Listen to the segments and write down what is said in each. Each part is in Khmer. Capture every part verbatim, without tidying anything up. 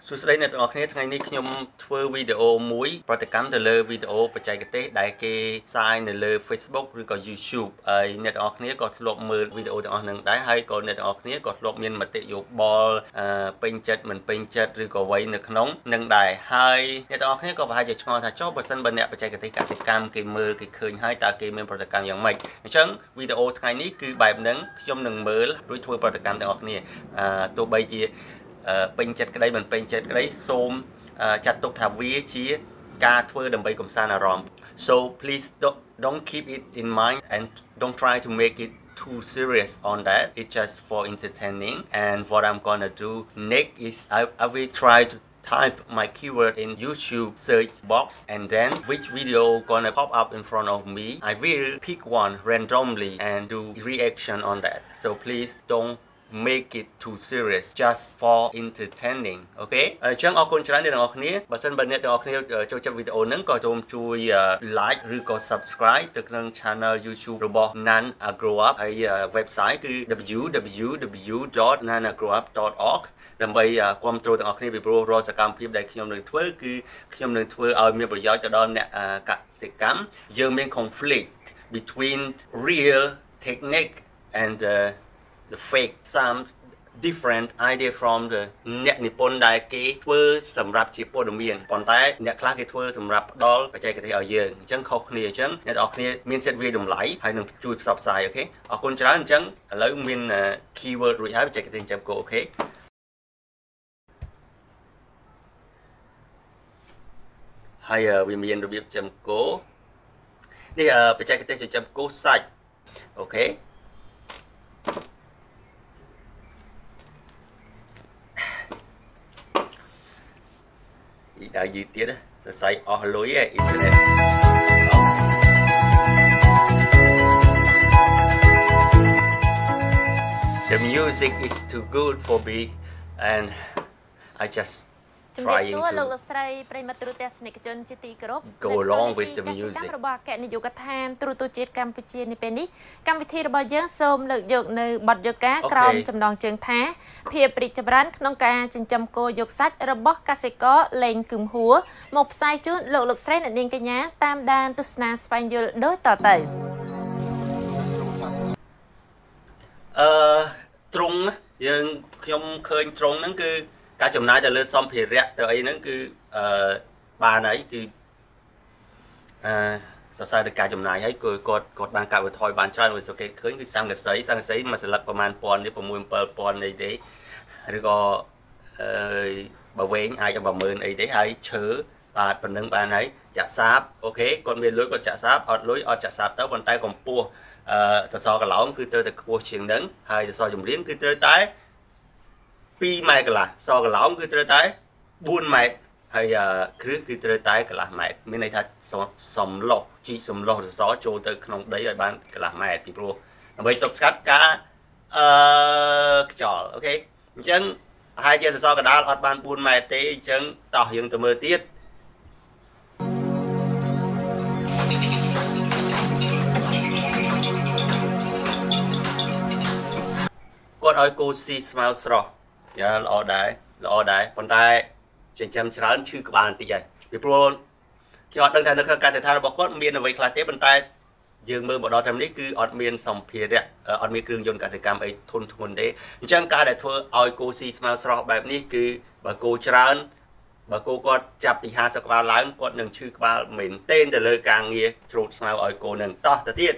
សួស្តីអ្នកទាំងអស់គ្នាថ្ងៃនេះខ្ញុំធ្វើវីដេអូមួយប្រតិកម្មទៅលើវីដេអូបច្ចេកទេសដែលគេផ្សាយនៅលើ Facebook ឬក៏ YouTube ហើយអ្នកទាំងអស់គ្នាក៏ធ្លាប់មើលវីដេអូទាំងអស់ហ្នឹងដែរហើយក៏អ្នកទាំងអស់គ្នាក៏ធ្លាប់មានមតិយោបល់ពេញចិត្តមិនពេញចិត្តឬក៏អ្វីនៅក្នុងនឹងដែរហើយអ្នកទាំងអស់គ្នាក៏ប្រហែលជាឆ្ងល់ថាចុះបើសិនបើអ្នកបច្ចេកទេសកសិកម្មគេមើលគេឃើញហើយតើគេមានប្រតិកម្មយ៉ាងម៉េចអញ្ចឹងវីដេអូថ្ងៃនេះគឺបែបហ្នឹងខ្ញុំនឹងមើលរួចធ្វើប្រតិកម្មទាំងអស់គ្នាទោះបីជាពេញចិត្តក្តីមិនពេញចិត្តក្តីសូមចាត់ទុកថាវាជាការធ្វើដើម្បីកំសាន្តអារម្មណ៍ so please don't, don't keep it in mind and don't try to make it too serious on that it's just for entertaining and what I'm gonna do next is I, I will try to type my keyword in YouTube search box and then which video gonna pop up in front of me I will pick one randomly and do reaction on that so please don't make it too serious just for entertaining អូខេអញ្ចឹងអរគុណច្រើនអ្នកទាំងអស់គ្នាបើសិនបើអ្នកទាំងអស់គ្នាចូលចិត្តវីដេអូហ្នឹងក៏សូមជួយ like ឬក៏ subscribe ទៅក្នុង channel YouTube របស់ Nan Agrowup ហើយ website គឺ w w w dot nan agrowup dot org ដើម្បីគ្រប់គ្រងទាំងអស់គ្នាពីព្រោះរាល់សកម្មភាពដែលខ្ញុំនឹងធ្វើគឺខ្ញុំនឹងធ្វើឲ្យមានប្រយោជន៍ទៅដល់អ្នកកសិកម្មយើងមាន conflict between real technique and uh, the fake some different idea from the អ្នកនិពន្ធដែលគេធ្វើសម្រាប់ជាព័ត៌មានប៉ុន្តែអ្នកខ្លះគេធ្វើសម្រាប់ផ្ដល់បច្ចេកទេសឲ្យយើងអញ្ចឹងខុសគ្នាអញ្ចឹងអ្នកនរគ្នាមានសិទ្ធិវាតម្លៃហើយនឹងជួយផ្សព្វផ្សាយអូខេអរគុណច្រើនអញ្ចឹងឥឡូវមាន keyword រួចហើយបច្ចេកទេសចាំគោអូខេហើយវាមានរបៀបចាំគោនេះបច្ចេកទេសចាំគោសាច់អូខេđã gì tiết á, rồi xây ở lối internet. The music is too good for me, and I just trying to go along with the music. របស់អគ្គនាយកដ្ឋានទូរទស្សន៍ជាតិកម្ពុជានេះពេលនេះកម្មវិធីរបស់យើងសូមលើកយកនៅបទយកាក្រោមចំណងជើងថាភាពរីកចម្រើនក្នុងការចិញ្ចឹមគោយកសាច់របស់កសិករលេងគឹមហួរមកផ្សាយជូនលោកលោកស្រីអ្នកនាងកញ្ញាតាមដានទស្សនាស្វែងយល់ដូចតទៅអឺត្រង់យើងខ្ញុំឃើញត្រង់ហ្នឹងគឺការចំណាយទៅលើសម្ភារៈទៅអីហ្នឹងគឺអឺបានហើយគឺអឺសរសើរទៅការចំណាយហើយគឺគាត់គាត់បានកាត់បន្ថយបានច្រើនវាសុខគេឃើញគឺសង្កសីសង្កសីមួយសន្លឹកប្រហែលពាន់នេះ 6 7ពាន់អីទេឬក៏អឺបើវែងអាចប្រម៉ឺនអីទេហើយឈើបាទប៉ុណ្ណឹងបានហើយចាក់សាបអូខេគាត់មានលុយគាត់ចាក់សាបអត់លុយអត់ចាក់សាបទៅប៉ុន្តែកម្ពស់អឺតសកឡោងគឺត្រូវតែខ្ពស់ជាងហ្នឹងហើយតសចម្រៀងគឺត្រូវតែ2ម៉ែត្រកន្លះសកឡោងគឺត្រូវតែ4ម៉ែត្រហើយគ្រឹះគឺត្រូវតែកន្លះម៉ែត្រមានន័យថាសំឡុះជីសំឡុះសសរចូលទៅក្នុងដីឲ្យបានកន្លះម៉ែត្រពីព្រោះដើម្បីទប់ស្កាត់ការអឺខ្យល់អូខេអញ្ចឹងហើយជាសសរកណ្ដាលអត់បាន4ម៉ែត្រទេអញ្ចឹងតោះយើងទៅមើលទៀតគាត់ឲ្យគោស៊ីស្មៅស្រស់យ៉ាល្អដែរល្អដែរប៉ុន្តែចិញ្ចឹមច្រើនឈឺក្បាលបន្តិចហើយពីព្រោះខ្ញុំអត់ដឹងថានៅក្នុងកសិដ្ឋានរបស់គាត់មានអ្វីខ្លះទេប៉ុន្តែយើងមើលមកដល់ត្រឹមនេះគឺអត់មានសម្ភារៈអត់មានគ្រឿងយន្តកសិកម្មអីធន់ធ្ងន់ទេអញ្ចឹងការដែលធ្វើឲ្យគោស៊ីស្មៅស្រស់បែបនេះគឺបើគោច្រើនបើគោគាត់ចាប់ពី50ក្បាលឡើងគាត់នឹងឈឺក្បាលមែនទែនទៅលើការងារច្រូតស្មៅឲ្យគោនឹងតោះទៅទៀត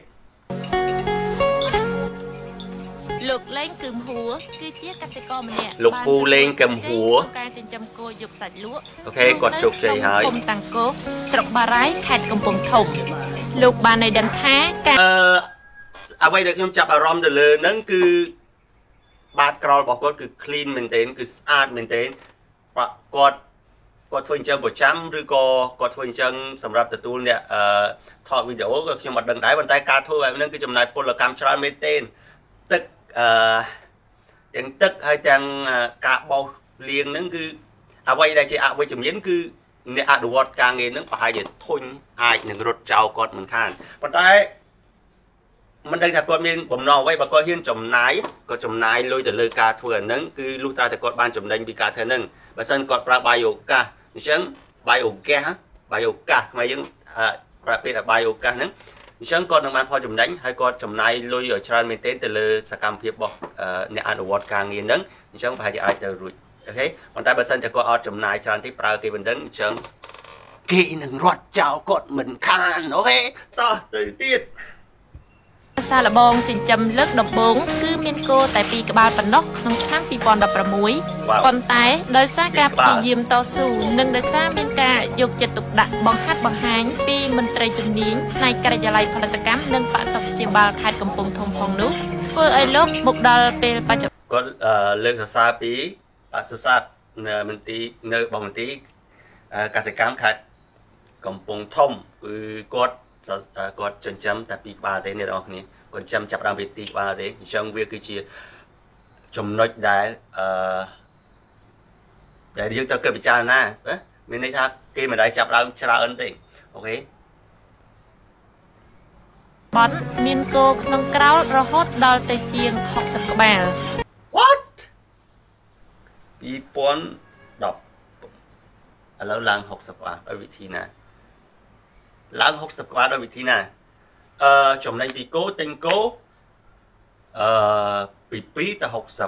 លោកលេងគឹមហួរគឺជាកសិករម្នាក់លោកពូលេងគឹមហួរការចិញ្ចឹមគោយកសាច់លក់អូខេគាត់ជោគជ័យហើយគុំតាំងគោស្រុកបារាយខេត្តកំពង់ធំលោកបានឲ្យដឹងថាការអឺអ្វីដែលខ្ញុំចាប់អារម្មណ៍ទៅលើហ្នឹងគឺបាតក្រោលរបស់គាត់គឺ clean មែនទែនគឺស្អាតមែនទែនគាត់គាត់ធ្វើអញ្ចឹងប្រចាំឬក៏គាត់ធ្វើអញ្ចឹងសម្រាប់ទទួលអ្នកអឺថតវីដេអូក៏ខ្ញុំអត់ដឹងដែរប៉ុន្តែការធ្វើបែបហ្នឹងគឺចំណាយពលកម្មច្រើនមែនទែនទឹកអឺទាំងទឹកហើយទាំងការបោសលាងហ្នឹងគឺអ្វីដែលជាអវិជ្ជមានគឺអ្នកអនុវត្តការងារហ្នឹងប្រហែលជាធុញអាចនឹងរត់ចោលគាត់មិនខានប៉ុន្តែមិនដឹងថាគាត់មានបំណងអ្វីបើគាត់ហ៊ានចំណាយគាត់ចំណាយលុយទៅលើការធ្វើអាហ្នឹងគឺលុះត្រាតែគាត់បានចំណេញពីការធ្វើហ្នឹងបើសិនគាត់ប្រើ biogas អញ្ចឹង biogas biogas ខ្មែរយើងប្រភេទ biogas ហ្នឹងអញ្ចឹងគាត់នឹងបានផលចំណេញហើយគាត់ចំណាយលុយឲ្យច្រើនមែនទែនទៅលើសកម្មភាពរបស់អ្នកអនុវត្តការងារហ្នឹងអញ្ចឹងប្រហែលជាអាចទៅរួចអូខេប៉ុន្តែបើសិនជាគាត់អត់ចំណាយច្រើនទេប្រើគេមិនដឹងអញ្ចឹងគេនឹងរត់ចោលគាត់មិនខានអូខេតោះទៅទៀតសាលបងចិញ្ចឹមលើកដំបូងគឺមានគោតែពីរក្បាលប៉ុណ្ណោះក្នុងឆ្នាំពីរពាន់ដប់ប្រាំមួយប៉ុន្តែដោយសារការព្យាយាមតស៊ូនិងដោយសារមានការយកចិត្តទុកដាក់បង្ហាត់បង្ហាញពីមន្ត្រីជំនាញផ្នែកការិយាល័យផលិតកម្មនិងបសុខព្យាបាលខេត្តកំពង់ធំផងនោះធ្វើឲ្យលោកមកដល់ពេលបច្ចុប្បន្នគាត់លើកសរសើរពីបសុសាស្ត្រនៅមន្ទីរនៅបងមន្ទីរកសិកម្មខេត្តកំពង់ធំគឺគាត់គាត់ចិញ្ចឹមតែពីរក្បាលទេអ្នកនរគ្នាគាត់ចិញ្ចឹមចាប់ដើមពីទីក្បាលទេអញ្ចឹងវាគឺជាចំណុចដែលអឺដែលយើងត្រូវគិតពិចារណាណាមានន័យថាគេមិនដែលចាប់ដើមច្រើនទេអូខេបនមានគោក្នុងក្រោលរហូតដល់ទៅជាងហកសិបក្បាល What ពីរពាន់ដប់ឥឡូវឡើងហកសិបក្បាលដោយវិធីណាឡើងហកសិបក្បាលដោយវិធីណាអឺចំណេញពីគោទិញគោអឺពីពីរទៅហកសិប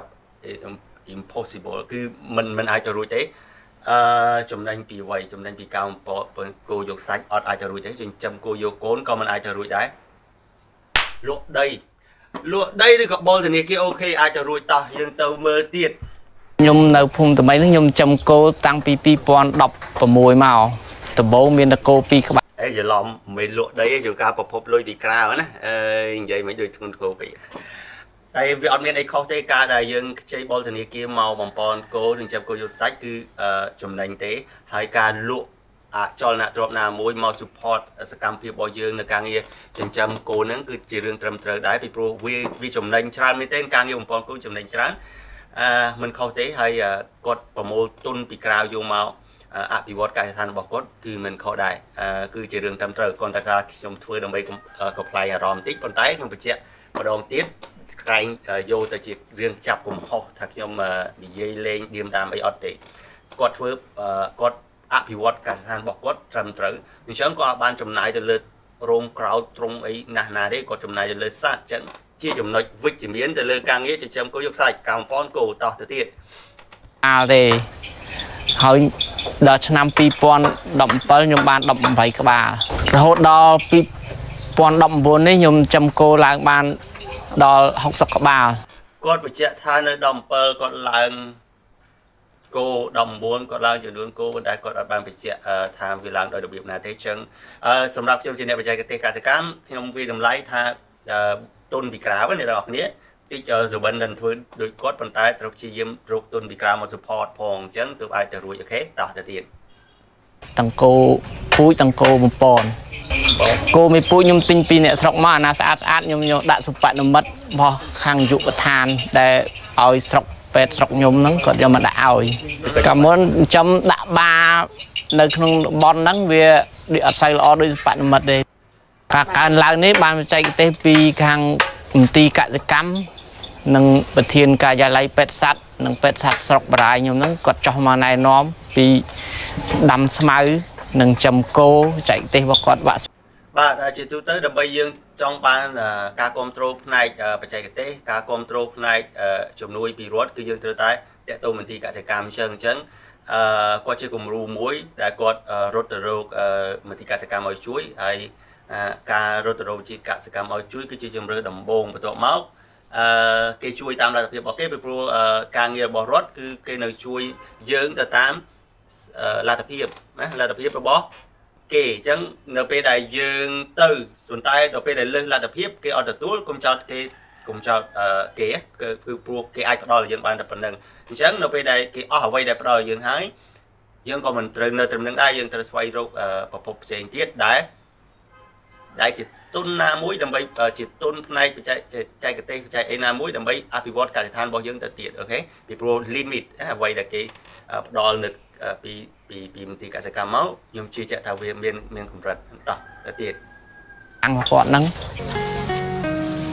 impossible គឺមិនមិនអាចទៅរួចទេអឺចំណេញពីអ្វីចំណេញពីការបំពងគោយកសាច់អត់អាចទៅរួចទេចិញ្ចឹមគោយកកូនក៏មិនអាចទៅរួចដែរលក់ដីលក់ដីឬក៏បុលធនាគារអូខេអាចទៅរួចតោះយើងទៅមើលទៀតខ្ញុំនៅភូមិត្មីនេះខ្ញុំចិញ្ចឹមគោតាំងពីពីរពាន់ដប់ប្រាំមួយមកដំបូងមានតែគោពីរក្បាលអេច្រឡំមិនលក់ដីទេយកការប្រភពលុយពីក្រៅណាអឺនិយាយមិនដូចធ្ងន់ធ្ងរពេកតែវាអត់មានអីខុសទេការដែលយើងខ្ចីបុលធនាគារមកបំពន់គោនិងចាប់គោយកសាច់គឺចំណេញទេហើយការលក់អាចលនៈទ្រព្យណាមួយមក support សកម្មភាពរបស់យើងនៅការងារចិញ្ចឹមគោហ្នឹងគឺជារឿងត្រឹមត្រូវដែរពីព្រោះវាវាចំណេញច្រើនមែនទេការងារបំពន់គោចំណេញច្រើនអឺមិនខុសទេហើយគាត់ប្រមូលទុនពីក្រៅយកមកអភិវឌ្ឍកាយដ្ឋានរបស់គាត់គឺមិនខុសដែរគឺជារឿងត្រឹមត្រូវគាត់តែថាខ្ញុំធ្វើដើម្បីកំប្លែងអារម្មណ៍បន្តិចប៉ុន្តែខ្ញុំបញ្ជាក់ម្ដងទៀតក្រែងយកទៅជារឿងចាប់កំហុសថាខ្ញុំនិយាយលេងឌៀមតាមអីអត់ទេគាត់ធ្វើគាត់អភិវឌ្ឍកាយដ្ឋានរបស់គាត់ត្រឹមត្រូវអញ្ចឹងគាត់អាចបានចំណាយទៅលើរោមក្រោតត្រង់អីណាស់ណាទេគាត់ចំណាយទៅលើសត្វអញ្ចឹងជាចំណុចវិជ្ជមានទៅលើការងារចិញ្ចឹមគោយកសាច់ការបំពន់គោតោះទៅទៀតអើទេហើយដល់ឆ្នាំពីរពាន់ដប់ប្រាំខ្ញុំបានដប់ប្រាំបីក្បាលរហូតដល់ពីរពាន់ដប់ប្រាំនេះខ្ញុំចិញ្ចឹមគោឡើងបានដល់ហកសិបក្បាលគាត់បញ្ជាក់ថានៅដប់ប្រាំគាត់ឡើងគោដប់ប្រាំគាត់ឡើងចំនួនគោតែគាត់អត់បានបញ្ជាក់ថាវាឡើងដោយរបៀបណាទេអញ្ចឹងសម្រាប់ខ្ញុំជាអ្នកបច្ចេកទេសកសិកម្មខ្ញុំវាតម្លៃថាទុនពីក្រៅអ្នកទាំងអស់គ្នាតិចសុបិននឹងធ្វើដូចគាត់ប៉ុន្តែត្រូវព្យាយាមរកទុនពីក្រៅមក support ផងអញ្ចឹងទើបអាចទៅរួចអូខេតោះទៅទៀតទាំងគោពូជទាំងគោបំពន់គោមួយពូជខ្ញុំទិញពីអ្នកស្រុកមកអាណាស្អាតស្អាតខ្ញុំយកដាក់សុបនិមិត្តរបស់ខាងយុវដ្ឋានដែលឲ្យស្រុកពេទ្យស្រុកខ្ញុំហ្នឹងគាត់យកមកដាក់ឲ្យកាលមុនចំដាក់បានៅក្នុងបនហ្នឹងវាអត់សូវល្អដូចសុបនិមិត្តទេការកើនឡើងនេះបានបច្ចេកទេសពីខាងមន្ទីរកសិកម្មនិងប្រធានការិយាល័យពេទ្យសត្វនិងពេទ្យសត្វស្រុកបរាយខ្ញុំហ្នឹងគាត់ចោះមកណែនាំពីដាំស្មៅនិងចំគោបច្ចេកទេសរបស់គាត់បាក់បាទជាទូទៅដើម្បីយើងចង់បានការគ្រប់គ្រងផ្នែកបច្ចេកទេសការគ្រប់គ្រងផ្នែកជំនួយពីរដ្ឋគឺយើងត្រូវតែតេតូមន្ទីរកសិកម្មអញ្ចឹងអញ្ចឹងអឺគាត់ជាគំរូមួយដែលគាត់រត់ទៅរកមន្ទីរកសិកម្មឲ្យជួយហើយការរត់ទៅរកជាកសិកម្មឲ្យជួយគឺជាជំរឿដំបូងបន្ទាប់មកអឺគេជួយតាមលទ្ធភាពរបស់គេពីព្រោះការងាររបស់រដ្ឋគឺគេនៅជួយយើងទៅតាមលទ្ធភាពណាលទ្ធភាពរបស់គេអញ្ចឹងនៅពេលដែលយើងទៅប៉ុន្តែដល់ពេលដែលលើសលទ្ធភាពគេអត់ទទួលកុំចោតគេកុំចោតគេគឺគឺព្រោះគេអាចផ្ដល់ឲ្យយើងបានតែប៉ុណ្្នឹងអញ្ចឹងនៅពេលដែលគេអស់អ្វីដែលផ្ដល់ឲ្យយើងហើយយើងក៏មិនត្រូវនៅត្រឹមនឹងដែរយើងត្រូវស្វែងរកប្រភពផ្សេងទៀតដែលដែលជាទុនណាមួយដើម្បីជាទុនផ្នែកបច្ចេកចែកទេសបច្ចេកអីណាមួយដើម្បីអភិវឌ្ឍកសិដ្ឋានរបស់យើងទៅទៀតអូខេពីព្រោះ limit អ្វីដែលគេផ្ដល់នៅពីពីពីមន្ទីរកសិកម្មមកខ្ញុំជឿជាក់ថាវាមានមានកម្រិតតោះទៅទៀតអង្គគាត់ហ្នឹង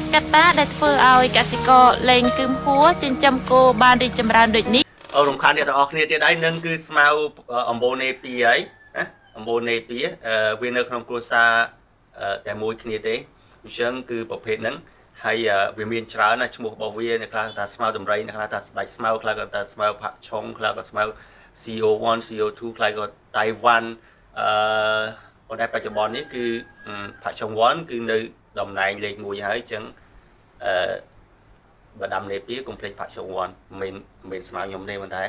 កត្តាដែលធ្វើឲ្យកសិករលែងគឹមហួរចិញ្ចឹមគោបានរីកចម្រើនដូចនេះអូរំខានអ្នកទាំងអស់គ្នាទៀតហើយនឹងគឺស្មៅអំបូរនេពីហើយណាអំបូរនេពីវានៅក្នុងគ្រួសារតែមួយគ្នាទេអញ្ចឹងគឺប្រភេទហ្នឹងហើយវាមានច្រើនណាឈ្មោះរបស់វាអ្នកខ្លះថាស្មៅតម្រៃអ្នកខ្លះថាស្ដេចស្មៅខ្លះក៏ថាស្មៅផាក់ឆុងខ្លះក៏ស្មៅ ซี โอ วัน ซี โอ ทู ខ្លះក៏តៃវ៉ាន់អឺប៉ុន្តែបច្ចុប្បន្ននេះគឺផាក់ឆុង one គឺនៅតំណែងលេខមួយហើយអញ្ចឹងអឺបើដាំនេពីកុំភ្លេចផាក់ឆុង one មិនមិនស្មៅខ្ញុំទេប៉ុន្តែ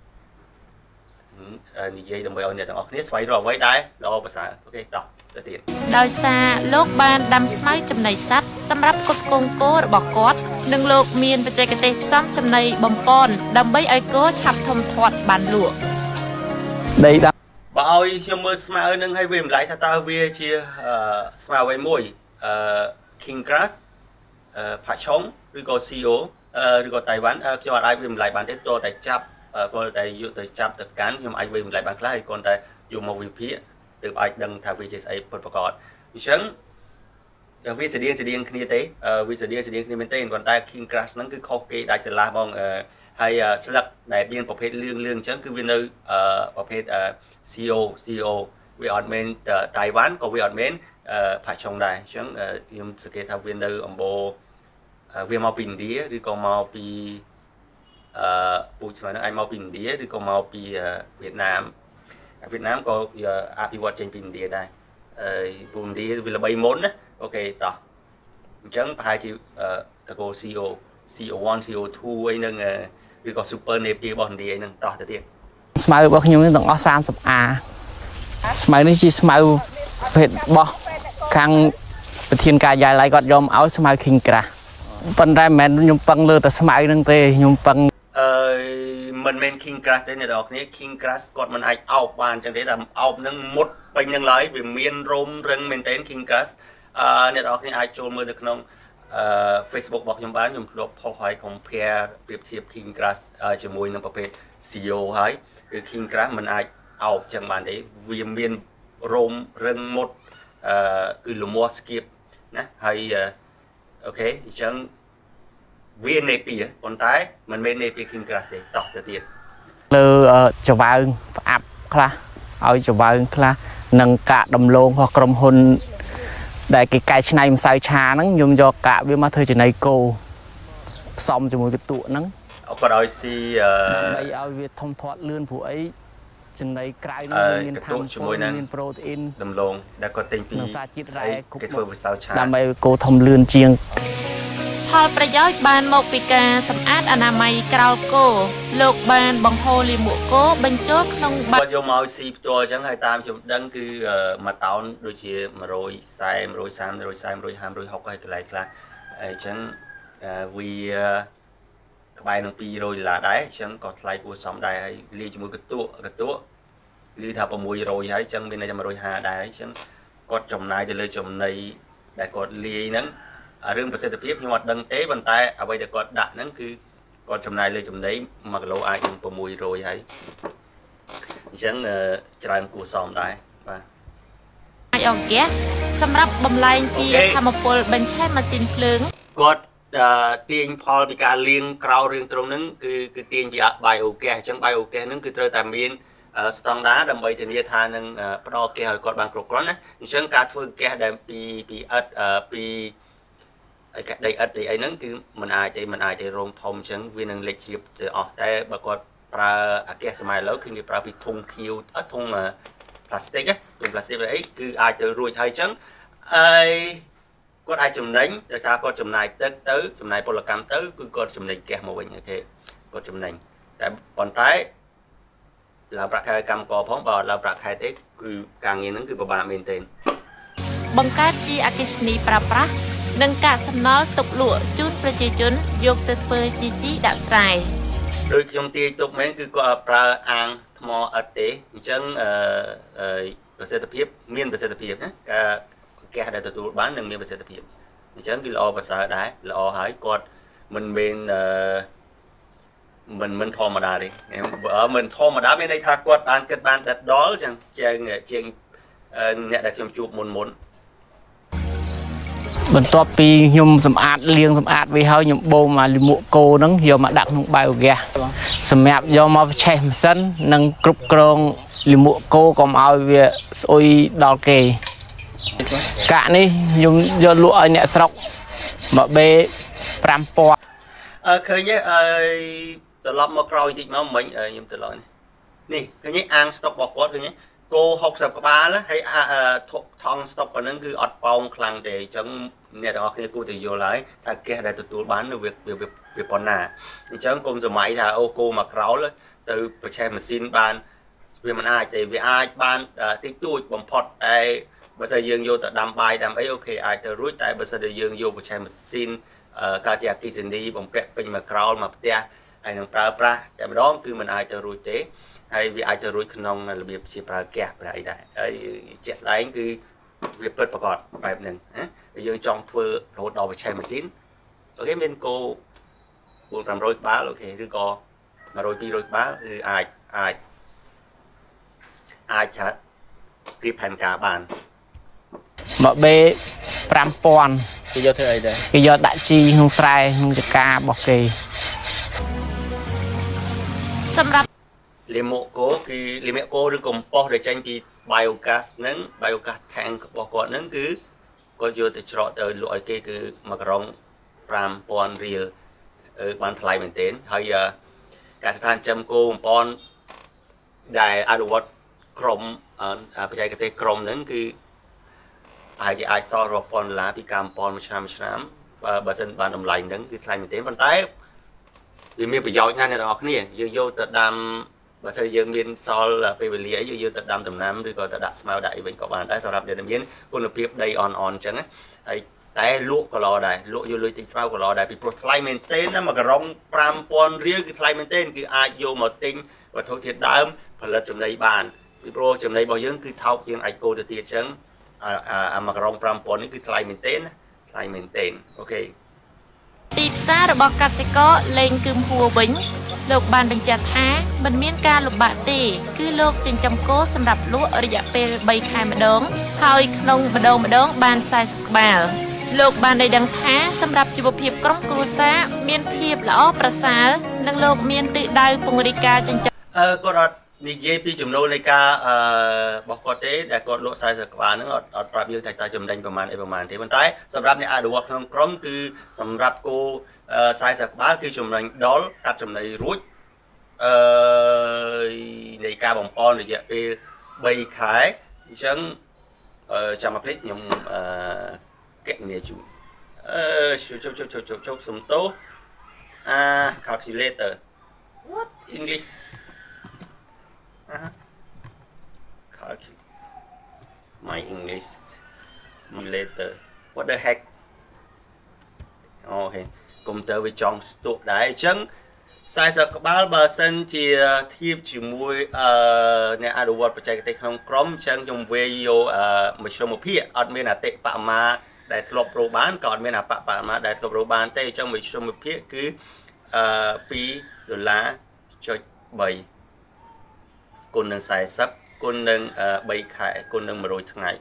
និយាយដើម្បីឲ្យអ្នកទាំងអស់គ្នាស្វែងរកអ្វីដែរល្អប្រសើរអូខេតោះទៅទៀតដោយសារលោកបានដាំស្មៅចំណីសត្វសម្រាប់ផ្គត់ផ្គង់គោរបស់គាត់និងលោកមានបច្ចេកទេសផ្សំចំណីបំពន់ដើម្បីឲ្យគោឆាប់ធំធាត់បានលក់ដីដាំបើឲ្យខ្ញុំមើលស្មៅនឹងឲ្យវាម្លាយថាតើវាជាស្មៅអ្វីមួយអឺ King Grass អឺផាក់ឆុងឬក៏ ซี โอ ឬក៏តៃវ៉ាន់ខ្ញុំអាចឲ្យវាម្លាយបានទេតតែចាប់គាត់តែយកទៅចាប់ទៅកាន់ខ្ញុំអាចវាម្លាយបានខ្លះហើយគាត់តែយកមកវិភាគទើបអាចដឹងថាវាជាស្អីពិតប្រាកដអញ្ចឹងវាស្តៀងស្តៀងគ្នាទេវាស្តៀងស្តៀងគ្នាមែនទេប៉ុន្តែ King Grass ហ្នឹងគឺខុសគេដាច់ស្រឡះហ្មងហើយស្លឹកដែលមានប្រភេទលឿងលឿងអញ្ចឹងគឺវានៅប្រភេទ ซี โอ ซี โอ វាអត់មែនតៃវ៉ាន់ក៏វាអត់មែនផាក់ឆុងដែរអញ្ចឹងខ្ញុំសង្កេតថាវានៅអំបូរវាមកពីឥណ្ឌាឬក៏មកពីអឺពូជស្មៅហ្នឹងអាចមកពីឥណ្ឌាឬក៏មកពីវៀតណាមវៀតណាមក៏អភិវឌ្ឍចេញពីឥណ្ឌាដែរហើយពូឥណ្ឌាវាល្បីមុនណាអូខេតោះអញ្ចឹងប្រហែលជាតកូ ซี โอ ซี โอ one ซี โอ two អីហ្នឹងឬក៏ Super Napier របស់ឥណ្ឌាអីហ្នឹងតោះទៅទៀតស្មៅរបស់ខ្ញុំទាំងអស់សាមសិបអា ស្មៅនេះជាស្មៅភេទបោះខាងប្រធានការិយាល័យគាត់យកមកឲ្យស្មៅ King Grass ប៉ុន្តែមិនមែនខ្ញុំពឹងលើតែស្មៅហ្នឹងទេខ្ញុំពឹងអឺមិនមែន King Grass ទេអ្នកនរគ្នា King Grass គាត់មិនអាចអោបបានអញ្ចឹងទេតែអោបនឹងមុតពេញនឹងឡើយវាមានរោមរឹងមែនទែន King Grass អឺអ្នកនរគ្នាអាចចូលមើលទៅក្នុងអឺ Facebook របស់ខ្ញុំបានខ្ញុំធ្លាប់ផុសឲ្យ compare ប្រៀបធៀប King Grass ជាមួយនឹងប្រភេទ ซี โอ ហើយគឺ King Grass មិនអាចអោបចឹងបានទេវាមានរោមរឹងមុតអឺគឺលមាស់ស្គៀបណាហើយអូខេអញ្ចឹងវានេពីប៉ុន្តែមិនមែននេពី King Grass ទេតោះទៅទៀតលើចង្វើងផ្អាប់ខ្លះឲ្យចង្វើងខ្លះនិងកាកដំឡូងរបស់ក្រុមហ៊ុនដែលគេកែច្នៃម្សៅឆាហ្នឹងខ្ញុំយកកាកវាមកធ្វើចំណីគោផ្សំជាមួយកន្ទក់ហ្នឹងគាត់ឲ្យស៊ីអឺឲ្យវាធំធាត់លឿនព្រោះអីចំណីក្រៅនេះមានថាមពលមានប្រូតអ៊ីនដំឡូងដែលគាត់ទិញពីសារជាតិរ៉ែគេធ្វើម្សៅឆាដើម្បីឲ្យគោធំលឿនជាងផលប្រយោជន៍បានមកពីការសម្អាតអនាម័យក្រោលគោលោកបានបង្ហូរលាមកគោបញ្ចូលក្នុងបាត់យកមកស៊ីផ្ទាល់អញ្ចឹងហើយតាមខ្ញុំដឹងគឺជាតោនដូចជា140 130 140 150 160ហើយកន្លែងខ្លះអញ្ចឹងវាក្បែរនឹងពីររយដុល្លារដែរអញ្ចឹងក៏ថ្លៃគួរសមដែរហើយលាយជាមួយកន្ទក់កន្ទក់ឮថា600ហើយអញ្ចឹងមានតែ150ដែរអញ្ចឹងគាត់ចំណាយទៅលើចំណីដែលគាត់លាយហ្នឹងរឿងប្រសិទ្ធភាពខ្ញុំអត់ដឹងទេប៉ុន្តែអ្វីដែលគាត់ដាក់ហ្នឹងគឺគាត់ចំណាយលើចំណី1គីឡូអាចនឹង600ហើយអញ្ចឹងច្រើនគួរសមដែរបាទអាចអង្កេះសម្រាប់បំលែងជាធម្មពលបញ្ឆេះម៉ាស៊ីនភ្លើងគាត់ទាញផលពីការលាងក្រៅរឿងត្រង់ហ្នឹងគឺគឺទាញពី biogas អញ្ចឹង biogas ហ្នឹងគឺត្រូវតែមានស្តង់ដារដើម្បីធានាថានឹងផ្ដល់ហ្គាសឲ្យគាត់បានគ្រប់គ្រាន់ណាអញ្ចឹងការធ្វើហ្គាសដែលពីពីឥដ្ឋពីដីឥដ្ឋដីអីហ្នឹងគឺមិនអាចទេមិនអាចទេរោងធំអញ្ចឹងវានឹងលេចជ្រាបទៅអស់តែបើគាត់ប្រើអាហ្គាសសម័យឥឡូវគឺគេប្រើពីធុងខៀវអត់ធុងផ្លាស្ទិកណាធុងផ្លាស្ទិកអីគឺអាចទៅរួចហើយអញ្ចឹងអីគាត់អាចចំណេញដោយសារគាត់ចំណាយទឹកទៅចំណាយពលកម្មទៅគឺគាត់ចំណេញហ្គាសមកវិញអូខេគាត់ចំណេញតែប៉ុន្តែឡើងប្រាក់ខែកម្មករផងបើអត់ឡើងប្រាក់ខែទេគឺការងារហ្នឹងគឺពិបាកមែនទែនបង្កើតជាអគ្គិសនីប្រើប្រាស់និងកាកសំណល់ទុកលក់ជូនប្រជាជនយកទៅធ្វើជាជីដាក់ស្រែដោយខ្ញុំទាយទុកមែនគឺគាត់ប្រើអាងថ្មឥដ្ឋទេអញ្ចឹងអឺប្រសិទ្ធភាពមានប្រសិទ្ធភាពណាការហ្គាសដែលទទួលបាននឹងមានប្រសិទ្ធភាពអញ្ចឹងគឺល្អប្រសើរដែរល្អហើយគាត់មិនមែនអឺមិនមិនធម្មតាទេមិនធម្មតាមានន័យថាគាត់បានគិតបានដិតដល់ចឹងជាងជាងអ្នកដែលខ្ញុំជួបមុនមុនបន្ទាប់ពីខ្ញុំសម្អាតលាងសម្អាតវាហើយខ្ញុំបូមមកលាមកគោហ្នឹងយកមកដាក់ក្នុង biogas សម្រាប់យកមកឆេះម៉ាស៊ីននិងគ្រប់គ្រងលាមកគោកុំឲ្យវាស្អុយដល់គេកាក់នេះខ្ញុំយកលក់ឲ្យអ្នកស្រុកមកបេfiveពាន់អឺឃើញទេអើយត្រឡប់មកក្រោយតិចមកមិញខ្ញុំត្រឡប់នេះឃើញទេអាងស្តុករបស់គាត់ឃើញទេគោsixtyក្បាលហើយថងស្តុកប៉ុណ្ណឹងគឺអត់ប៉ោងខ្លាំងទេអញ្ចឹងអ្នកទាំងអស់គ្នាគួរតែយល់ហើយថាគេដែលទទួលបានវាវាប៉ុណ្ណាអញ្ចឹងកុំសម័យថាអូគោមកក្រោលទៅប្រឆេះម៉ាស៊ីនបានវាមិនអាចទេវាអាចបានតិចតួចបំផុតតែបើសិនយើងយកទៅដាំបាយដាំអីអូខេអាចទៅរួចតែបើសិនតែយើងយកប្រឆេះម៉ាស៊ីនការជាអគិសនីបំពាក់ពេញមកក្រោលមកផ្ទះហើយនឹងប្រើប្រាស់តែម្ដងគឺមិនអាចទៅរួចទេហើយវាអាចទៅរួចក្នុងរបៀបជាប្រើហ្គាសប្រហែលដែរហើយជាក់ស្ដែងគឺវាពិតប្រាកដបែបហ្នឹងណាយើងចង់ធ្វើរហូតដល់ប្រឆេះម៉ាស៊ីនអូខេមានគោfour five hundredក្បាលអូខេឬក៏one hundred two hundredក្បាលគឺអាចអាចអាចថាព្រៀបផែនការបានមកបេfiveពាន់គេយកធ្វើអីដែរគេយកដាក់ជីក្នុងស្រែក្នុងចការបស់គេសម្រាប់លាមកគោគឺលាមកគោឬកំប៉ុស្តដែលចេញពី biogas ហ្នឹង biogas tank របស់គាត់ហ្នឹងគឺគាត់យកទៅច្រកទៅលក់ឲ្យគេគឺមួយក្រុងfive thousandរៀលបានថ្លៃមែនទែនហើយការស្ថានចិញ្ចឹមគោបំពន់ដែលអនុវត្តក្រុមបច្ចេកទេសក្រុមហ្នឹងគឺអាចអាចសល់រាប់ពាន់ដុល្លារពីការបំពន់មួយឆ្នាំមួយឆ្នាំបើសិនបានតម្លៃហ្នឹងគឺថ្លៃមែនទែនប៉ុន្តែវាមានប្រយោជន៍ណាស់អ្នកទាំងអស់គ្នាយើងយកទៅដាំបើសិនយើងមានសល់ពេលវេលាអីយើងយកទៅដាំដំណាំឬក៏ទៅដាក់ស្មៅដាក់អីវិញក៏បានដែរសម្រាប់អ្នកដែលមានគុណភាពដីអនអនអញ្ចឹងហើយតែលក់ក៏ល្អដែរលក់យកលុយទិញស្មៅក៏ល្អដែរពីព្រោះថ្លៃមែនទែនណាមួយក្រុងfive thousandរៀលគឺថ្លៃមែនទែនគឺអាចយកមកទិញវត្ថុធាតុដើមផលិតចំណីបានពីព្រោះចំណីរបស់យើងគឺថោកជាងអាចគោទៅទៀតអញ្ចឹងអាមួយក្រុងfive thousandនេះគឺថ្លៃមែនទែនថ្លៃមែនទែនអូខេទីផ្សាររបស់កសិករលេងគឹមហួរវិញលោកបានបញ្ជាក់ថាមិនមានការលំបាកទេគឺលោកចិញ្ចឹមគោសម្រាប់លក់រយៈពេលthreeខែម្ដងហើយក្នុងម្ដងម្ដងបានfortyក្បាលលោកបានได้ដឹងថាសម្រាប់ជីវភាពក្រុមគ្រួសារមានភាពល្អប្រសើរនិងលោកមានទិសដៅពង្រីកការចិញ្ចឹមអឺគាត់អត់និយាយពីចំណូលនៃការអឺរបស់គាត់ទេដែលគាត់លក់fortyក្បាលហ្នឹងអត់អត់ប្រាប់យើងថាតើចំណេញប្រមាណអីប្រមាណទេប៉ុន្តែសម្រាប់អ្នកអនុវត្តក្នុងក្រុមគឺសម្រាប់គោfortyក្បាលគឺចំណេញដុលកាត់ចំណីរួចអឺនៃការបំពន់រយៈពេលthreeខែអញ្ចឹងអឺចាំមកភ្លេចខ្ញុំអឺកណនីជូអឺជប់ជប់ជប់ជប់ជប់សំទោអា calculator what english Uh-huh. Calculate my English later. What the heck? Okay. កុំទៅវាចង់ស្ទុកដែរអញ្ចឹងfortyក្បាលបើសិនជាធៀបជាមួយអឺអ្នកអនុវត្តបច្ចេកទេសក្នុងក្រុមអញ្ចឹងខ្ញុំវាយយកអឺមជ្ឈមភាគអត់មានអតិបរមាដែលធ្លាប់រកបានក៏អត់មានអបបរមាដែលធ្លាប់រកបានទេអញ្ចឹងមជ្ឈមភាគគឺអឺtwoដុល្លារthreeគុណនឹងfortyគុណនឹងthreeខែគុណនឹងone hundredថ្ងៃ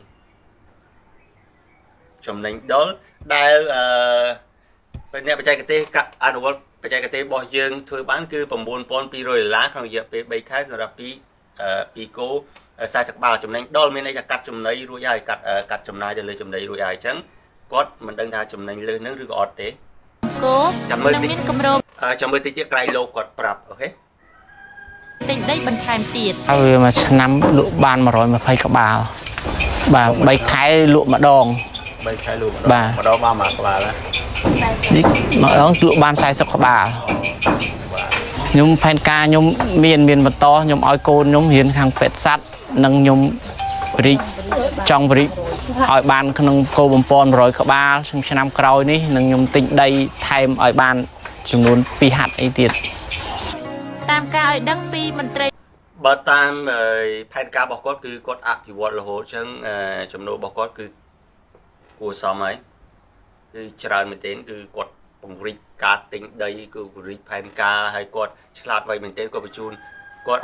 ចំណេញដុលដែលអឺអ្នកបច្ចេកទេសអនុវត្តបច្ចេកទេសរបស់យើងធ្វើបានគឺnine thousand two hundredដុល្លារក្នុងរយៈពេលthreeខែសម្រាប់ពីពីគោfortyក្បាលចំណេញដុលមានន័យថាកាត់ចំណីរួចហើយកាត់កាត់ចំណាយទៅលើចំណីរួចហើយអញ្ចឹងគាត់មិនដឹងថាចំណេញលើនឹងឬក៏អត់ទេគោនឹងមានកម្រោចាំមើលតិចទៀតក្រៃលោកគាត់ប្រាប់អូខេទិញដីបន្ថែមទៀតហើយវាមួយឆ្នាំលក់បានone hundred twentyក្បាលបាទthreeខែលក់ម្ដង threeខែលក់ម្ដងម្ដងបានមួយក្បាលណានេះម្ដងលក់បានfortyក្បាលខ្ញុំផែនការខ្ញុំមានមានបន្តខ្ញុំឲ្យកូនខ្ញុំរៀនខាងពេទ្យសត្វនិងខ្ញុំរីកចង់រីកឲ្យបានក្នុងគោបំពន់one hundredក្បាលឆ្នាំក្រោយនេះនឹងខ្ញុំទិញដីថែមឲ្យបានចំនួនtwoហាត់អីទៀតតាមការឲ្យដឹងពីមន្ត្រីបើតាមផែនការរបស់គាត់គឺគាត់អភិវឌ្ឍរហូតអញ្ចឹងចំណូលរបស់គាត់គឺគួរសមហើយគឺច្រើនមែនទែនគឺគាត់ពង្រីកការទិញដីគឺពង្រីកផែនការហើយគាត់ឆ្លាតវៃមែនទែនគាត់បញ្ជូនគាត់អត់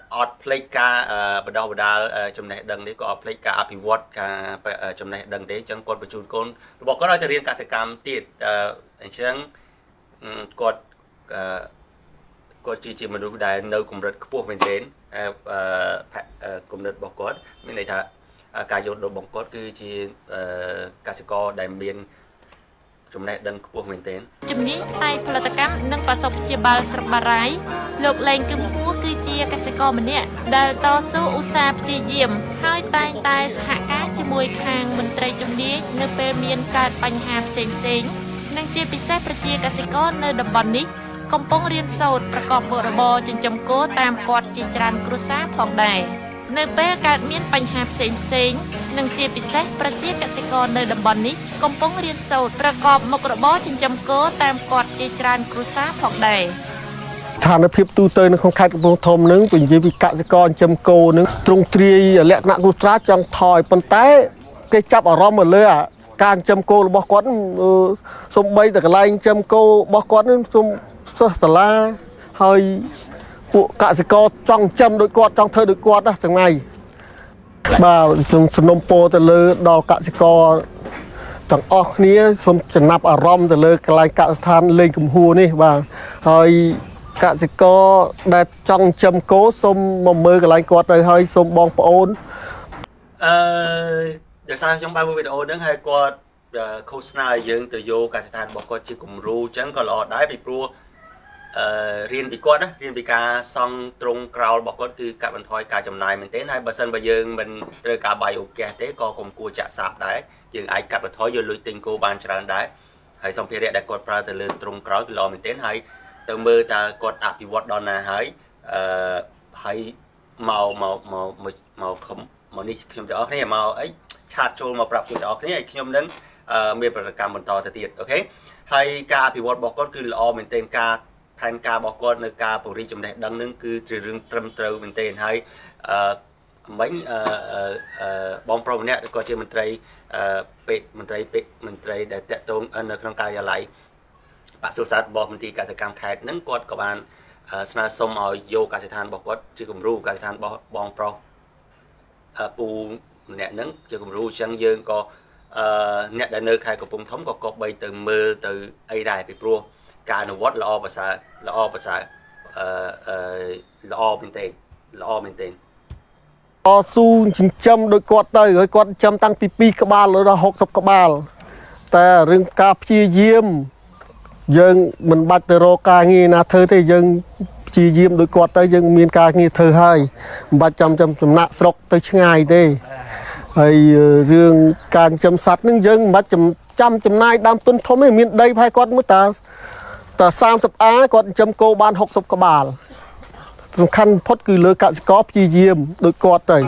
អត់ផ្លេចការបដោះបដាលចំណេះដឹងនេះក៏អត់ផ្លេចការអភិវឌ្ឍការចំណេះដឹងទេអញ្ចឹងគាត់បញ្ជូនកូនរបស់គាត់ឲ្យទៅរៀនកសិកម្មទៀតអញ្ចឹងគាត់គាត់ជាជាមនុស្សដែលនៅកម្រិតខ្ពស់មែនទែនកម្រិតរបស់គាត់មានន័យថាការយល់ដឹងរបស់គាត់គឺជាកសិករដែលមានចំណេះដឹងខ្ពស់មែនទែនជំនាញផ្នែកផលិតកម្មនិងប្រសិទ្ធភាពបាលស្រុកបារាយណ៍លោកលេងគឹមហួរគឺជាកសិករម្នាក់ដែលតស៊ូឧស្សាហ៍ព្យាយាមហើយតែងតែសហការជាមួយខាងមន្ត្រីជំនាញនៅពេលមានកើតបញ្ហាផ្សេងផ្សេងនិងជាពិសេសប្រជាកសិករនៅតំបន់នេះកំពុងរៀនសូត្រប្រកបមុខរបរចិញ្ចឹមគោតាមគាត់ជាច្រើនគ្រួសារផងដែរនៅពេលកើតមានបញ្ហាផ្សេងផ្សេងនិងជាពិសេសប្រជាកសិករនៅតំបន់នេះកំពុងរៀនសូត្រប្រកបមុខរបរចិញ្ចឹមគោតាមគាត់ជាច្រើនគ្រួសារផងដែរស្ថានភាពទូទៅនៅក្នុងខេត្តកំពង់ធំនឹងពនិយាយពីកសិករចិញ្ចឹមគោនឹងទ្រង់ទ្រាយលក្ខណៈគ្រួសារចង់ថយប៉ុន្តែគេចាប់អារម្មណ៍មកលើការចិញ្ចឹមគោរបស់គាត់សំបីតែកន្លែងចិញ្ចឹមគោរបស់គាត់នឹងសូមសិស្សសាលាហើយពួកកសិករចង់ចិញ្ចឹមដូចគាត់ចង់ធ្វើដូចគាត់ណាថ្ងៃ បាទសំណុំពរទៅលើដល់កសិករទាំងអស់គ្នាសូមចំណាប់អារម្មណ៍ទៅលើកន្លែងកសិដ្ឋានលេងកំហួរនេះបាទហើយកសិករដែលចង់ចិញ្ចឹមគោសូមមកមើលកន្លែងគាត់ទៅហើយសូមបងប្អូនអឺដោយសារខ្ញុំបានមើលវីដេអូហ្នឹងហើយគាត់ឃោសនាឲ្យយើងទៅយកកសិដ្ឋានរបស់គាត់ជាគំរូអញ្ចឹងក៏ល្អដែរពីព្រោះអឺរៀនពីគាត់ណារៀនពីការសង់ត្រង់ក្រោលរបស់គាត់គឺកាត់បន្ថយការចំណាយមែនទែនហើយបើសិនបើយើងមិនត្រូវការបាយអូកេសទេក៏កុំគួរចាក់សាបដែរយើងអាចកាត់បន្ថយយកលុយទិញគោបានច្រើនដែរហើយសម្ភារៈដែលគាត់ប្រើទៅលើត្រង់ក្រោលគឺល្អមែនទែនហើយទៅមើលតើគាត់អភិវឌ្ឍដល់ណាហើយអឺហើយមកមកមកមកមកនេះខ្ញុំទាំងអស់គ្នាមកអីឆាតចូលមកប្រាប់ខ្ញុំទាំងអស់គ្នាឲ្យខ្ញុំនឹងមានប្រតិកម្មបន្តទៅទៀតអូខេហើយការអភិវឌ្ឍរបស់គាត់គឺល្អមែនទែនការផែនការរបស់គាត់នៅការពង្រីកចំណេះដឹងនឹងគឺជារឿងត្រឹមត្រូវមែនទែនហើយអឺមិញអឺបងប្រុសម្នាក់គាត់ជាមន្ត្រីពេទ្យមន្ត្រីពេទ្យមន្ត្រីដែលតាក់ទងនៅក្នុងការិយាល័យបសុសាស្ត្ររបស់មន្ទីរកសិកម្មខេត្តហ្នឹងគាត់ក៏បានស្នើសុំឲ្យយកកសិដ្ឋានរបស់គាត់ជាគំរូកសិដ្ឋានរបស់បងប្រុសពូម្នាក់ហ្នឹងជាគំរូអញ្ចឹងយើងក៏អឺអ្នកដែលនៅខេត្តកំពង់ធំក៏គប្បីទៅមើលទៅអីដែរពីព្រោះការអនុវត្តល្អប្រសើរល្អប្រសើរអឺអឺល្អមែនទេល្អមែនទេអស៊ូចិញ្ចឹមដោយគាត់ទៅហើយគាត់ចិញ្ចឹមតាំងពីពីរក្បាលដល់ហុកសិបក្បាលតែរឿងការព្យាយាមយើងមិនបាច់ទៅរកការងារណាធ្វើទេយើងព្យាយាមដោយគាត់ទៅយើងមានការងារធ្វើហើយមិនបាច់ចាំចាំចំណាក់ស្រុកទៅឆ្ងាយទេហើយរឿងការចិញ្ចឹមសត្វនឹងយើងមិនបាច់ចាំចំណាយដើមទុនធំទេមានដីផែគាត់មើលតើតែសាមសិបអាគាត់ចិញ្ចឹមគោបានហុកសិបក្បាលសំខាន់បំផុតគឺលើកសិករព្យាយាមដោយគាត់ទៅ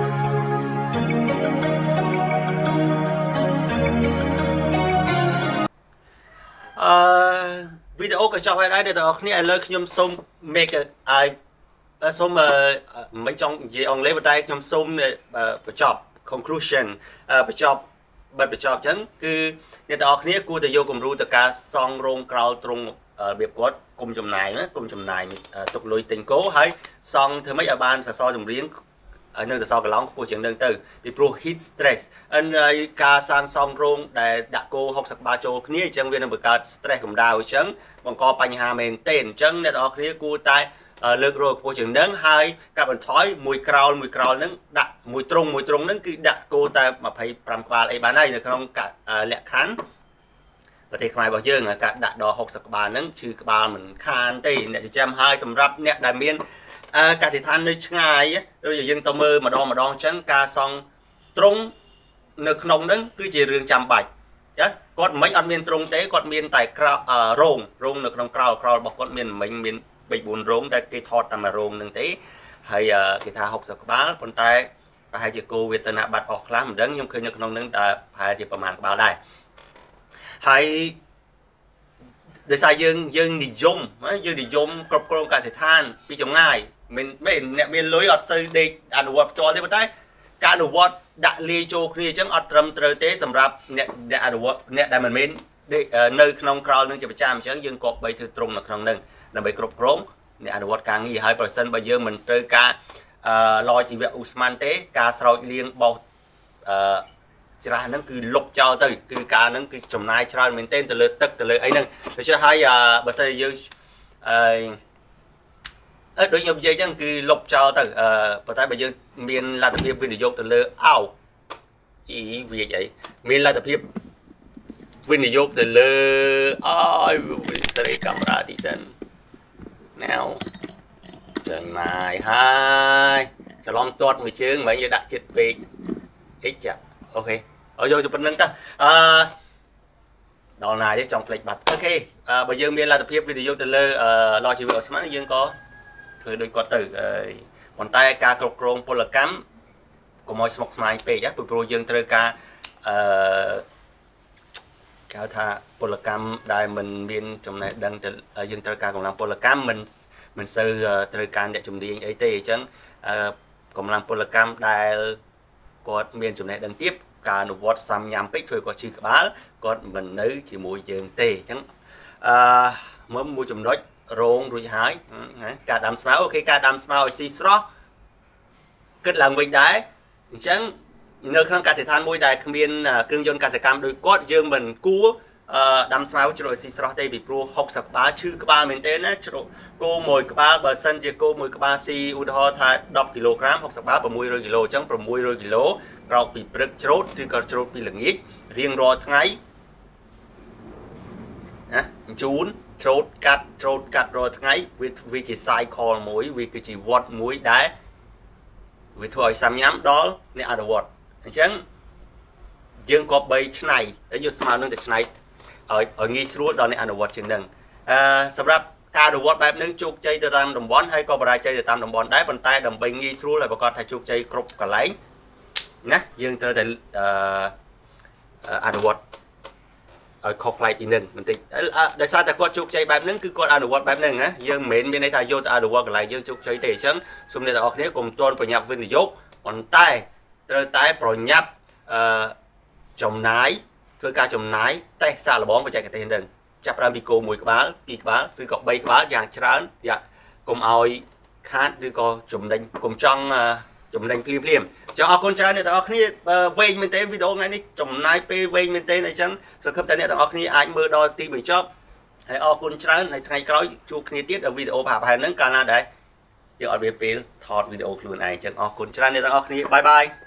អឺវីដេអូក៏ចប់ហើយដែរអ្នកទាំងអស់គ្នាឥឡូវខ្ញុំសូម make I សូមមិនចង់និយាយអង់គ្លេសប៉ុន្តែខ្ញុំសូមបញ្ចប់ conclusion បញ្ចប់បិទបញ្ចប់អញ្ចឹងគឺអ្នកទាំងអស់គ្នាគួរតែយកគំរូទៅការសង់រោងក្រោលត្រង់របៀបគាត់គុំចំណាយណាគុំចំណាយទុកលុយទិញគោហើយសង់ធ្វើម៉េចឲ្យបានសសរចម្រៀងនៅសសរកន្លងខ្ពស់ជាងនឹងទៅពីព្រោះ heat stress អិនហើយការសាងសង់រោងដែលដាក់គោហុកសិបក្បាលចូលគ្នាអញ្ចឹងវានឹងបង្កើត stress កម្ដៅអញ្ចឹងបង្កបញ្ហាមែនទេអញ្ចឹងអ្នកទាំងអស់គ្នាគួរតែលើករយខ្ពស់ជាងនឹងហើយកាត់បន្ថយមួយក្រោលមួយក្រោលនឹងដាក់មួយត្រង់មួយត្រង់នឹងគឺដាក់គោតែម្ភៃប្រាំក្បាលអីបានហើយនៅក្នុងលក្ខខណ្ឌប្រទេសខ្មែររបស់យើងការដាក់ដល់ហុកសិបក្បាលហ្នឹងឈឺក្បាលមិនខានទេអ្នកចិញ្ចឹមហើយសម្រាប់អ្នកដែលមានកសិដ្ឋាននៅឆ្ងាយដូចយើងទៅមើលម្ដងម្ដងអញ្ចឹងការសង់ត្រង់នៅក្នុងហ្នឹងគឺជារឿងចាំបាច់ចាគាត់មិនអត់មានត្រង់ទេគាត់មានតែក្រោរោងរោងនៅក្នុងក្រោលក្រោលរបស់គាត់មានមិនមានបីបួនរោងតែគេថតតាមរោងហ្នឹងទេហើយគេថាហុកសិបក្បាលប៉ុន្តែប្រហែលជាគោវេទនាបាត់អស់ខ្លះមិនដឹងខ្ញុំឃើញនៅក្នុងហ្នឹងតែប្រហែលជាប្រមាណក្បាលដែរហើយដោយសារយើងយើងនិយមយើងនិយមគ្រប់គ្រងកសិដ្ឋានពីចម្ងាយមិនមែនអ្នកមានលុយអត់សូវដេកអនុវត្តផ្ទាល់ទេប៉ុន្តែការអនុវត្តដាក់លាយចូលគ្នាអញ្ចឹងអត់ត្រឹមត្រូវទេសម្រាប់អ្នកអ្នកអនុវត្តអ្នកដែលមិនមែននៅក្នុងក្រោលនឹងជាប្រចាំអញ្ចឹងយើងគប្បីធ្វើត្រង់នៅក្នុងនឹងដើម្បីគ្រប់គ្រងអ្នកអនុវត្តការងារហើយប្រសិនបើយើងមិនត្រូវការអឺឡជីវៈឧស្ម័នទេការស្រោចលាងបោសអឺច្រាស់ហ្នឹងគឺលុបចោលទៅគឺការហ្នឹងគឺចំណាយច្រើនមែនទែនទៅលើទឹកទៅលើអីហ្នឹងដូច្នេះហើយបើសិនជាយើងអឺអឺដូចខ្ញុំនិយាយអញ្ចឹងគឺលុបចោលទៅអឺប៉ុន្តែបើយើងមានលទ្ធភាពវិនិយោគទៅលើអោអីវាអីមានលទ្ធភាពវិនិយោគទៅលើអយសេរីកាមេរ៉ាទីសិន now ចេញមកហើយច្រឡំទាត់មួយជើងមិនយើងដាក់ចិត្តពេកអីចាអូខេអើយកទៅប៉ុណ្្នឹងតើអឺដល់ណាទេចង់ផ្លេចបាត់អូខេបើយើងមានលទ្ធភាពវិនិយោគទៅលើឡជីវៈឧស្ម័នយើងក៏ធ្វើដូចគាត់ទៅប៉ុន្តែការគ្រប់គ្រងពលកម្មកុំឲ្យស្មុគស្មាញពេកពីព្រោះយើងត្រូវការអឺគេហៅថាពលកម្មដែលមិនមានចំណេះដឹងទៅយើងត្រូវការកម្លាំងពលកម្មមិនមិនសូវត្រូវការអ្នកជំនាញអីទេអញ្ចឹងកម្លាំងពលកម្មដែលគាត់មានចំណេះដឹងទៀតការអនុវត្តសាំញ៉ាំពេកធ្វើគាត់ឈឺក្បាលគាត់មិននៅជាមួយយើងទេអញ្ចឹងអឺមើលមួយចំណុចរងរួចហើយការដាំស្មៅអូខេការដាំស្មៅឲ្យស៊ីស្រស់គិតឡើងវិញដែរអញ្ចឹងនៅក្នុងកសិដ្ឋានមួយដែលគ្មានគ្រឿងយន្តកសិកម្មដូចគាត់យើងមិនគួរដាំស្មៅជ្រក់ឲ្យស៊ីស្រស់ទេពីព្រោះហុកសិបក្បាលឈឺក្បាលមែនទេណាជ្រក់គោមួយក្បាលបើសិនជាគោមួយក្បាលស៊ីឧទាហរណ៍ថាដប់គីឡូក្រាមហុកសិបក្បាល600គីឡូអញ្ចឹង600គីឡូក្រោកពីព្រឹកច្រូតឬក៏ច្រូតពីល្ងាចរៀងរាល់ថ្ងៃណាជូនច្រូតកាត់ច្រូតកាត់រាល់ថ្ងៃវាវាជា cycle មួយវាគឺជាវដ្តមួយដែលវាធ្វើឲ្យសាំញ៉ាំដល់អ្នកអនុវត្តអញ្ចឹងយើងក៏បីឆ្នៃហើយយកស្មៅនឹងទៅឆ្នៃឲ្យឲ្យងាយស្រួលដល់អ្នកអនុវត្តជាងនឹងអឺសម្រាប់ការអនុវត្តបែបនេះជោគជ័យទៅតាមតំបន់ហើយក៏បរាជ័យទៅតាមតំបន់ដែរប៉ុន្តែដើម្បីងាយស្រួលហើយប្រកាសថាជោគជ័យគ្រប់កន្លែងណាយើងត្រូវតែអឺអនុវត្តឲ្យខុសប្លែកពីនឹងបន្តិចដោយសារតែគាត់ជោគជ័យបែបហ្នឹងគឺគាត់អនុវត្តបែបហ្នឹងណាយើងមិនមែនមានន័យថាយកទៅអនុវត្តកន្លែងយើងជោគជ័យទេអញ្ចឹងសូមអ្នកទាំងអស់គ្នាកុំទាន់ប្រញាប់វិនិយោគប៉ុន្តែត្រូវតែប្រញាប់អឺចំណាយធ្វើការចំណាយតេស្តសាកល្បងបច្ចេកទេសហ្នឹងចាប់ផ្ដើមពីគោមួយក្បាលពីរក្បាលឬក៏បីក្បាលយ៉ាងច្រើនយ៉ាកុំឲ្យខាតឬក៏ចំណេញកុំចង់ចំណេញភ្លាមភ្លាមចង់អរគុណច្រើនអ្នកទាំងអស់គ្នាវែងមែនទេវីដេអូថ្ងៃនេះចំណាយពេលវែងមែនទេអញ្ចឹងសង្ឃឹមថាអ្នកទាំងអស់គ្នាអាចមើលដល់ទីបញ្ចប់ហើយអរគុណច្រើនហើយថ្ងៃក្រោយជួបគ្នាទៀតដល់វីដេអូប្រហែលហ្នឹងកាលណាដែរយើងអត់មានពេលថតវីដេអូខ្លួនឯងអញ្ចឹងអរគុណច្រើនអ្នកទាំងអស់គ្នាបាយបាយ